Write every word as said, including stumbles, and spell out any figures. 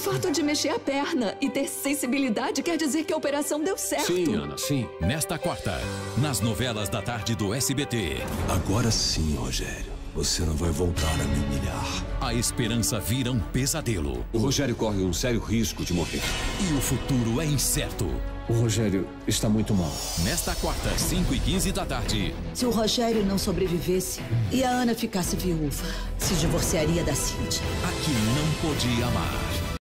fato de mexer a perna e ter sensibilidade quer dizer que a operação deu certo. Sim, Ana, sim. Nesta quarta, nas novelas da tarde do S B T. Agora sim, Rogério. Você não vai voltar a me humilhar. A esperança vira um pesadelo. O Rogério corre um sério risco de morrer. E o futuro é incerto. O Rogério está muito mal. Nesta quarta, cinco e quinze da tarde. Se o Rogério não sobrevivesse e a Ana ficasse viúva, se divorciaria da Cíntia. A que não podia amar.